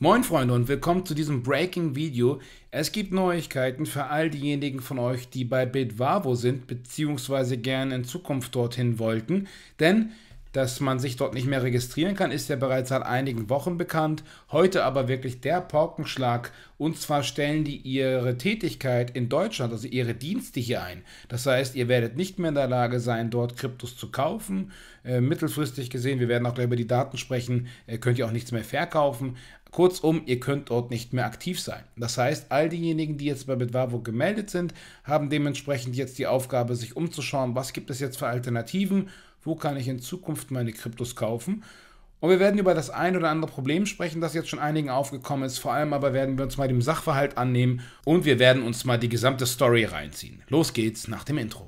Moin Freunde und willkommen zu diesem Breaking-Video. Es gibt Neuigkeiten für all diejenigen von euch, die bei Bitvarvo sind, beziehungsweise gerne in Zukunft dorthin wollten. Denn, dass man sich dort nicht mehr registrieren kann, ist ja bereits seit einigen Wochen bekannt. Heute aber wirklich der Paukenschlag. Und zwar stellen die ihre Tätigkeit in Deutschland, also ihre Dienste hier ein. Das heißt, ihr werdet nicht mehr in der Lage sein, dort Kryptos zu kaufen. Mittelfristig gesehen, wir werden auch gleich über die Daten sprechen, könnt ihr auch nichts mehr verkaufen. Kurzum, ihr könnt dort nicht mehr aktiv sein. Das heißt, all diejenigen, die jetzt bei Bitvarvo gemeldet sind, haben dementsprechend jetzt die Aufgabe, sich umzuschauen, was gibt es jetzt für Alternativen, wo kann ich in Zukunft meine Kryptos kaufen. Und wir werden über das ein oder andere Problem sprechen, das jetzt schon einigen aufgekommen ist. Vor allem aber werden wir uns mal dem Sachverhalt annehmen und wir werden uns mal die gesamte Story reinziehen. Los geht's nach dem Intro.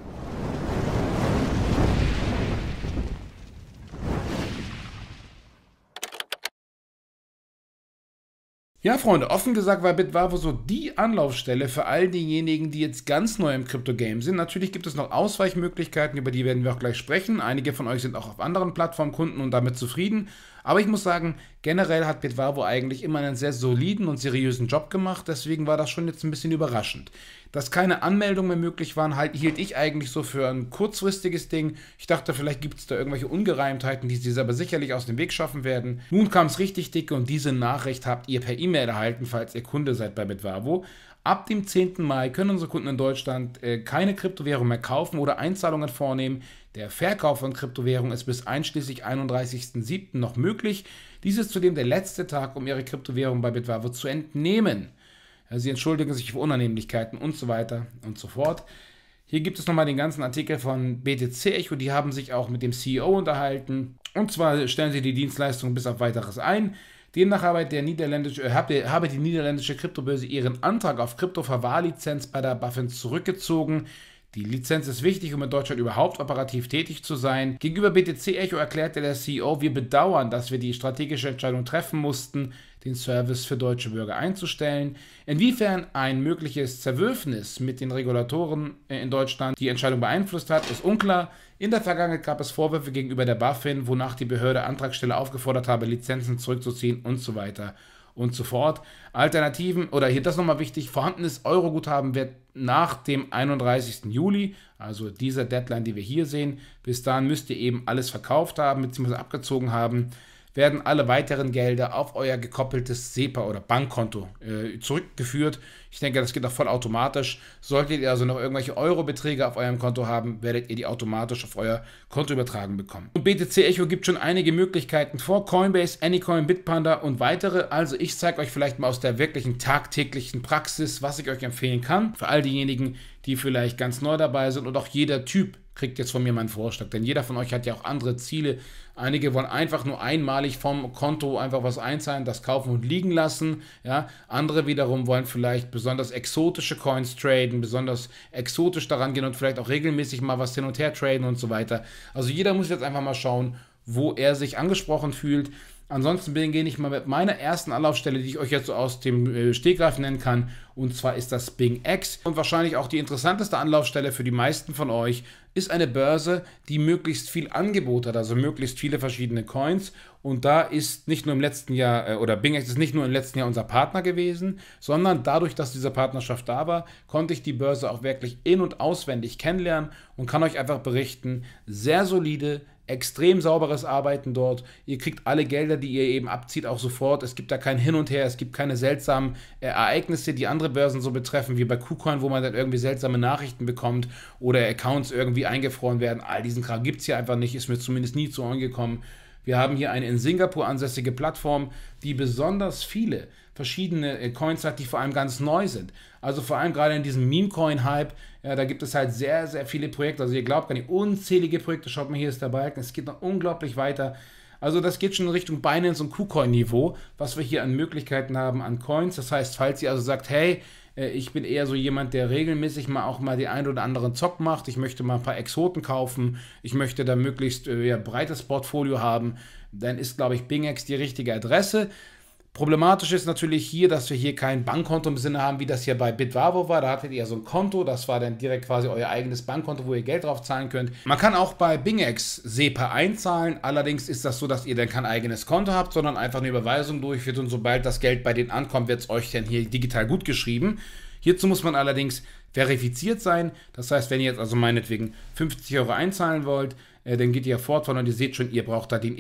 Ja, Freunde, offen gesagt war Bitvarvo so die Anlaufstelle für all diejenigen, die jetzt ganz neu im Krypto-Game sind. Natürlich gibt es noch Ausweichmöglichkeiten, über die werden wir auch gleich sprechen. Einige von euch sind auch auf anderen Plattformen Kunden und damit zufrieden. Aber ich muss sagen, generell hat Bitvarvo eigentlich immer einen sehr soliden und seriösen Job gemacht. Deswegen war das schon jetzt ein bisschen überraschend. Dass keine Anmeldungen mehr möglich waren, hielt ich eigentlich so für ein kurzfristiges Ding. Ich dachte, vielleicht gibt es da irgendwelche Ungereimtheiten, die sie aber sicherlich aus dem Weg schaffen werden. Nun kam es richtig dicke und diese Nachricht habt ihr per E-Mail erhalten, falls ihr Kunde seid bei Bitvarvo. Ab dem 10. Mai können unsere Kunden in Deutschland keine Kryptowährung mehr kaufen oder Einzahlungen vornehmen. Der Verkauf von Kryptowährungen ist bis einschließlich 31.07. noch möglich. Dies ist zudem der letzte Tag, um ihre Kryptowährung bei Bitvarvo zu entnehmen. Sie entschuldigen sich für Unannehmlichkeiten und so weiter und so fort. Hier gibt es nochmal den ganzen Artikel von BTC Echo, die haben sich auch mit dem CEO unterhalten. Und zwar stellen sie die Dienstleistung bis auf Weiteres ein. Demnach habe die niederländische Kryptobörse ihren Antrag auf Krypto-Verwahrlizenz bei der BaFin zurückgezogen. Die Lizenz ist wichtig, um in Deutschland überhaupt operativ tätig zu sein. Gegenüber BTC Echo erklärte der CEO, wir bedauern, dass wir die strategische Entscheidung treffen mussten, den Service für deutsche Bürger einzustellen. Inwiefern ein mögliches Zerwürfnis mit den Regulatoren in Deutschland die Entscheidung beeinflusst hat, ist unklar. In der Vergangenheit gab es Vorwürfe gegenüber der BaFin, wonach die Behörde Antragsteller aufgefordert habe, Lizenzen zurückzuziehen und so weiter und so fort. Alternativen, oder hier das nochmal wichtig, vorhandenes Euroguthaben wird nach dem 31. Juli, also dieser Deadline, die wir hier sehen, bis dahin müsst ihr eben alles verkauft haben bzw. abgezogen haben, werden alle weiteren Gelder auf euer gekoppeltes SEPA oder Bankkonto zurückgeführt. Ich denke, das geht auch voll automatisch. Solltet ihr also noch irgendwelche Eurobeträge auf eurem Konto haben, werdet ihr die automatisch auf euer Konto übertragen bekommen. Und BTC Echo gibt schon einige Möglichkeiten vor, Coinbase, Anycoin, Bitpanda und weitere. Also ich zeige euch vielleicht mal aus der wirklichen tagtäglichen Praxis, was ich euch empfehlen kann. Für all diejenigen, die vielleicht ganz neu dabei sind und auch jeder Typ kriegt jetzt von mir meinen Vorschlag, denn jeder von euch hat ja auch andere Ziele. Einige wollen einfach nur einmalig vom Konto einfach was einzahlen, das kaufen und liegen lassen. Ja? Andere wiederum wollen vielleicht besonders exotische Coins traden, besonders exotisch daran gehen und vielleicht auch regelmäßig mal was hin und her traden und so weiter. Also jeder muss jetzt einfach mal schauen, wo er sich angesprochen fühlt. Ansonsten gehe ich mal mit meiner ersten Anlaufstelle, die ich euch jetzt so aus dem Stegreif nennen kann, und zwar ist das BingX. Und wahrscheinlich auch die interessanteste Anlaufstelle für die meisten von euch ist eine Börse, die möglichst viel Angebot hat, also möglichst viele verschiedene Coins. Und da ist nicht nur im letzten Jahr, oder BingX ist nicht nur im letzten Jahr unser Partner gewesen, sondern dadurch, dass diese Partnerschaft da war, konnte ich die Börse auch wirklich in- und auswendig kennenlernen und kann euch einfach berichten, sehr solide, extrem sauberes Arbeiten dort. Ihr kriegt alle Gelder, die ihr eben abzieht, auch sofort. Es gibt da kein Hin und Her, es gibt keine seltsamen Ereignisse, die andere Börsen so betreffen, wie bei KuCoin, wo man dann irgendwie seltsame Nachrichten bekommt oder Accounts irgendwie eingefroren werden. All diesen Kram gibt es hier einfach nicht, ist mir zumindest nie zu Ohren gekommen. Wir haben hier eine in Singapur ansässige Plattform, die besonders viele verschiedene Coins hat, die vor allem ganz neu sind. Also vor allem gerade in diesem Meme-Coin-Hype, ja, da gibt es halt sehr, sehr viele Projekte. Also ihr glaubt gar nicht, unzählige Projekte, schaut mal, hier ist der Balken, es geht noch unglaublich weiter. Also das geht schon in Richtung Binance und KuCoin-Niveau, was wir hier an Möglichkeiten haben an Coins. Das heißt, falls ihr also sagt, hey, ich bin eher so jemand, der regelmäßig auch mal die ein oder anderen Zock macht. Ich möchte mal ein paar Exoten kaufen. Ich möchte da möglichst breites Portfolio haben. Dann ist, glaube ich, BingX die richtige Adresse. Problematisch ist natürlich hier, dass wir hier kein Bankkonto im Sinne haben, wie das hier bei Bitvarvo war. Da hattet ihr so ein Konto, das war dann direkt quasi euer eigenes Bankkonto, wo ihr Geld drauf zahlen könnt. Man kann auch bei BingX SEPA einzahlen, allerdings ist das so, dass ihr dann kein eigenes Konto habt, sondern einfach eine Überweisung durchführt und sobald das Geld bei denen ankommt, wird es euch dann hier digital gut geschrieben. Hierzu muss man allerdings verifiziert sein. Das heißt, wenn ihr jetzt also meinetwegen 50 Euro einzahlen wollt, dann geht ihr fortfahren und ihr seht schon, ihr braucht da die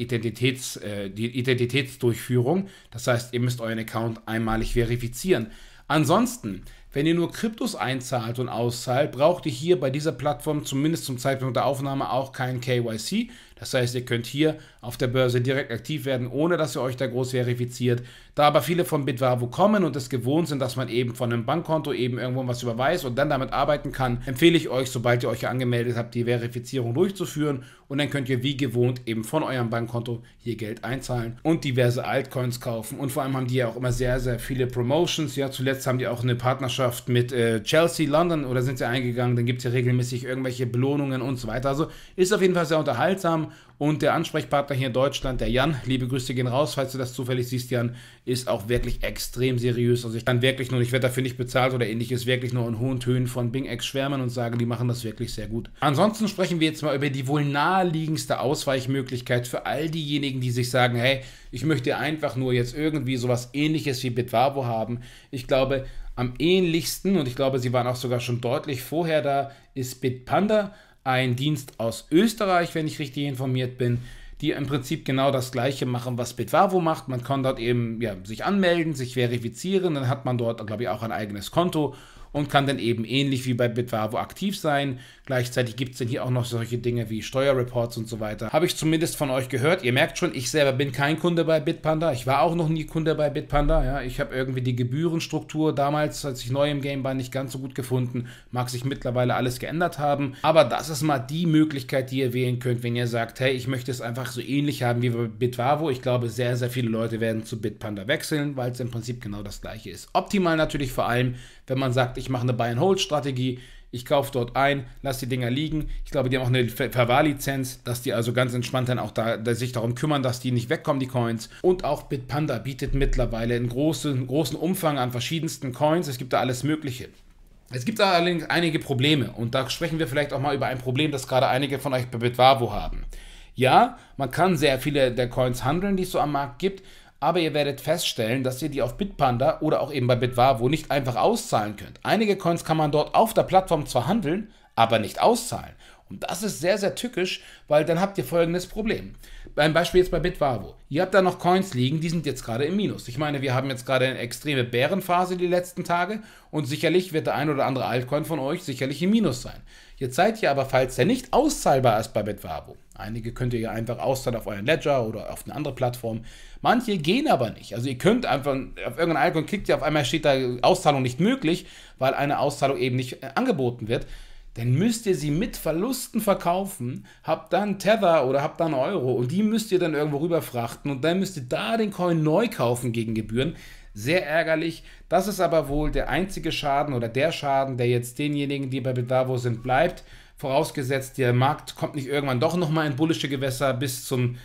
Identitätsdurchführung. Das heißt, ihr müsst euren Account einmalig verifizieren. Ansonsten, wenn ihr nur Kryptos einzahlt und auszahlt, braucht ihr hier bei dieser Plattform zumindest zum Zeitpunkt der Aufnahme auch kein KYC. Das heißt, ihr könnt hier auf der Börse direkt aktiv werden, ohne dass ihr euch da groß verifiziert. Da aber viele von Bitvarvo kommen und es gewohnt sind, dass man eben von einem Bankkonto eben irgendwo was überweist und dann damit arbeiten kann, empfehle ich euch, sobald ihr euch hier angemeldet habt, die Verifizierung durchzuführen und dann könnt ihr wie gewohnt eben von eurem Bankkonto hier Geld einzahlen und diverse Altcoins kaufen. Und vor allem haben die ja auch immer sehr, sehr viele Promotions. Ja, zuletzt haben die auch eine Partnerschaft mit Chelsea London oder sind sie eingegangen. Dann gibt es ja regelmäßig irgendwelche Belohnungen und so weiter. Also ist auf jeden Fall sehr unterhaltsam. Und der Ansprechpartner hier in Deutschland, der Jan, liebe Grüße gehen raus, falls du das zufällig siehst, Jan, ist auch wirklich extrem seriös. Also ich kann wirklich nur, ich werde dafür nicht bezahlt oder ähnliches, wirklich nur in hohen Tönen von BingX schwärmen und sagen, die machen das wirklich sehr gut. Ansonsten sprechen wir jetzt mal über die wohl naheliegendste Ausweichmöglichkeit für all diejenigen, die sich sagen, hey, ich möchte einfach nur jetzt irgendwie sowas Ähnliches wie Bitvarvo haben. Ich glaube, am ähnlichsten, und ich glaube, sie waren auch sogar schon deutlich vorher da, ist Bitpanda. Ein Dienst aus Österreich, wenn ich richtig informiert bin, die im Prinzip genau das gleiche machen, was Bitvarvo macht. Man kann dort eben sich anmelden, sich verifizieren, dann hat man dort, glaube ich, auch ein eigenes Konto und kann dann eben ähnlich wie bei Bitvarvo aktiv sein. Gleichzeitig gibt es dann hier auch noch solche Dinge wie Steuerreports und so weiter. Habe ich zumindest von euch gehört. Ihr merkt schon, ich selber bin kein Kunde bei Bitpanda. Ich war auch noch nie Kunde bei Bitpanda. Ja, ich habe irgendwie die Gebührenstruktur damals, als ich neu im Game war, nicht ganz so gut gefunden. Mag sich mittlerweile alles geändert haben. Aber das ist mal die Möglichkeit, die ihr wählen könnt, wenn ihr sagt, hey, ich möchte es einfach so ähnlich haben wie bei Bitvarvo. Ich glaube, sehr, sehr viele Leute werden zu Bitpanda wechseln, weil es im Prinzip genau das gleiche ist. Optimal natürlich vor allem, wenn man sagt, ich mache eine Buy-and-Hold-Strategie, ich kaufe dort ein, lasse die Dinger liegen. Ich glaube, die haben auch eine Verwahrlizenz, dass die also ganz entspannt dann auch sich darum kümmern, dass die nicht wegkommen, die Coins. Und auch Bitpanda bietet mittlerweile einen großen Umfang an verschiedensten Coins. Es gibt da alles Mögliche. Es gibt da allerdings einige Probleme und da sprechen wir vielleicht auch mal über ein Problem, das gerade einige von euch bei Bitvarvo haben. Ja, man kann sehr viele der Coins handeln, die es so am Markt gibt, aber ihr werdet feststellen, dass ihr die auf Bitpanda oder auch eben bei Bitvarvo nicht einfach auszahlen könnt. Einige Coins kann man dort auf der Plattform zwar handeln, aber nicht auszahlen. Und das ist sehr, sehr tückisch, weil dann habt ihr folgendes Problem. Beim Beispiel jetzt bei Bitvarvo. Ihr habt da noch Coins liegen, die sind jetzt gerade im Minus. Ich meine, wir haben jetzt gerade eine extreme Bärenphase die letzten Tage und sicherlich wird der ein oder andere Altcoin von euch sicherlich im Minus sein. Jetzt seid ihr aber, falls der nicht auszahlbar ist bei Bitvarvo, einige könnt ihr ja einfach auszahlen auf euren Ledger oder auf eine andere Plattform, manche gehen aber nicht. Also ihr könnt einfach auf irgendein Altcoin klickt ihr, auf einmal steht da Auszahlung nicht möglich, weil eine Auszahlung eben nicht angeboten wird. Dann müsst ihr sie mit Verlusten verkaufen, habt dann Tether oder habt dann Euro und die müsst ihr dann irgendwo rüberfrachten und dann müsst ihr da den Coin neu kaufen gegen Gebühren. Sehr ärgerlich. Das ist aber wohl der einzige Schaden oder der Schaden, der jetzt denjenigen, die bei Bitvarvo sind, bleibt. Vorausgesetzt, der Markt kommt nicht irgendwann doch nochmal in bullische Gewässer bis zum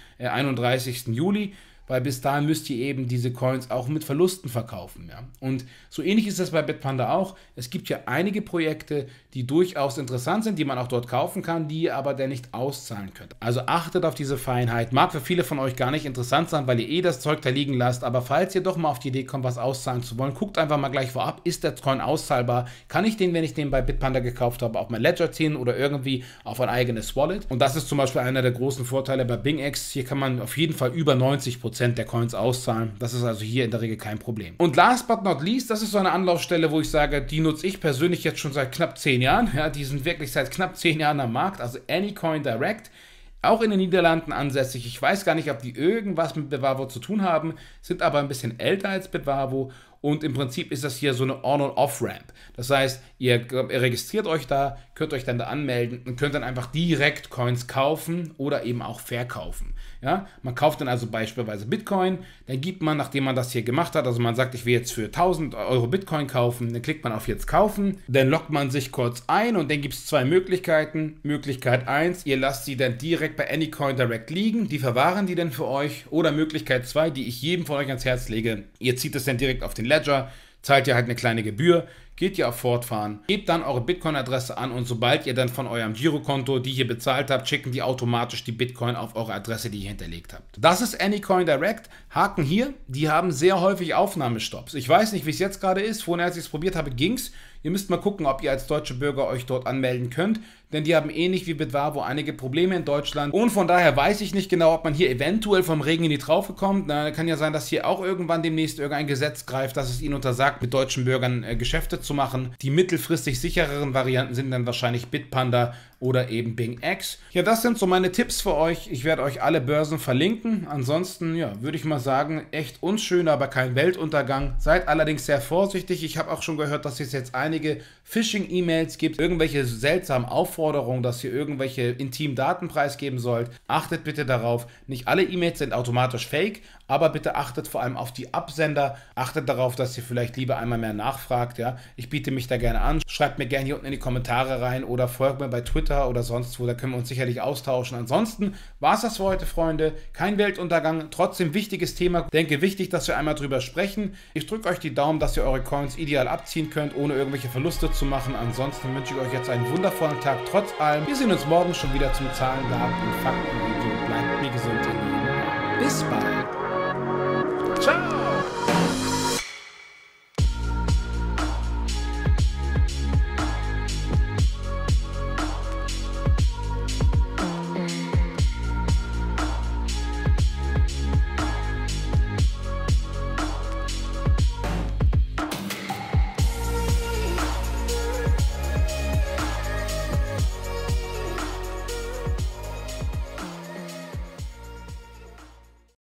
31. Juli. Weil bis dahin müsst ihr eben diese Coins auch mit Verlusten verkaufen. Ja? Und so ähnlich ist das bei Bitpanda auch. Es gibt ja einige Projekte, die durchaus interessant sind, die man auch dort kaufen kann, die ihr aber dann nicht auszahlen könnt. Also achtet auf diese Feinheit. Mag für viele von euch gar nicht interessant sein, weil ihr das Zeug da liegen lasst, aber falls ihr doch mal auf die Idee kommt, was auszahlen zu wollen, guckt einfach mal gleich vorab, ist der Coin auszahlbar? Kann ich den, wenn ich den bei Bitpanda gekauft habe, auf mein Ledger ziehen oder irgendwie auf ein eigenes Wallet? Und das ist zum Beispiel einer der großen Vorteile bei BingX. Hier kann man auf jeden Fall über 90% der Coins auszahlen. Das ist also hier in der Regel kein Problem. Und last but not least, das ist so eine Anlaufstelle, wo ich sage, die nutze ich persönlich jetzt schon seit knapp 10 Jahren. Ja, die sind wirklich seit knapp 10 Jahren am Markt. Also Anycoin Direct. Auch in den Niederlanden ansässig. Ich weiß gar nicht, ob die irgendwas mit Bitvarvo zu tun haben, sind aber ein bisschen älter als Bitvarvo und im Prinzip ist das hier so eine On- und Off-Ramp. Das heißt, ihr registriert euch da, könnt euch dann da anmelden und könnt dann einfach direkt Coins kaufen oder eben auch verkaufen. Ja, man kauft dann also beispielsweise Bitcoin, dann gibt man, nachdem man das hier gemacht hat, also man sagt, ich will jetzt für 1000 Euro Bitcoin kaufen, dann klickt man auf jetzt kaufen, dann loggt man sich kurz ein und dann gibt es zwei Möglichkeiten. Möglichkeit 1, ihr lasst sie dann direkt bei Anycoin Direct liegen, die verwahren die dann für euch, oder Möglichkeit 2, die ich jedem von euch ans Herz lege, ihr zieht es dann direkt auf den Ledger, zahlt ihr halt eine kleine Gebühr, geht ihr auf Fortfahren, gebt dann eure Bitcoin-Adresse an und sobald ihr dann von eurem Girokonto die hier bezahlt habt, schicken die automatisch die Bitcoin auf eure Adresse, die ihr hinterlegt habt. Das ist Anycoin Direct. Haken hier, die haben sehr häufig Aufnahmestopps. Ich weiß nicht, wie es jetzt gerade ist. Vorhin, als ich es probiert habe, ging's. Ihr müsst mal gucken, ob ihr als deutsche Bürger euch dort anmelden könnt, denn die haben ähnlich wie Bitwavo einige Probleme in Deutschland und von daher weiß ich nicht genau, ob man hier eventuell vom Regen in die Traufe kommt. Na, kann ja sein, dass hier auch irgendwann demnächst irgendein Gesetz greift, das es ihnen untersagt, mit deutschen Bürgern Geschäfte zu machen. Die mittelfristig sichereren Varianten sind dann wahrscheinlich Bitpanda oder eben BingX. Ja, das sind so meine Tipps für euch. Ich werde euch alle Börsen verlinken. Ansonsten, ja, würde ich mal sagen, echt unschön, aber kein Weltuntergang. Seid allerdings sehr vorsichtig. Ich habe auch schon gehört, dass es jetzt einige Phishing-E-Mails gibt, irgendwelche seltsamen Aufforderungen, dass ihr irgendwelche intimen Daten preisgeben sollt. Achtet bitte darauf, nicht alle E-Mails sind automatisch fake, aber bitte achtet vor allem auf die Absender. Achtet darauf, dass ihr vielleicht lieber einmal mehr nachfragt. Ja? Ich biete mich da gerne an. Schreibt mir gerne hier unten in die Kommentare rein oder folgt mir bei Twitter oder sonst wo, da können wir uns sicherlich austauschen. Ansonsten war es das für heute, Freunde. Kein Weltuntergang, trotzdem wichtiges Thema. Ich denke, wichtig, dass wir einmal drüber sprechen. Ich drücke euch die Daumen, dass ihr eure Coins ideal abziehen könnt, ohne irgendwelche Verluste zu machen. Ansonsten wünsche ich euch jetzt einen wundervollen Tag, trotz allem. Wir sehen uns morgen schon wieder zum Zahlen, Daten und Fakten. Bleibt mir gesund, ihr Lieben. Bis bald.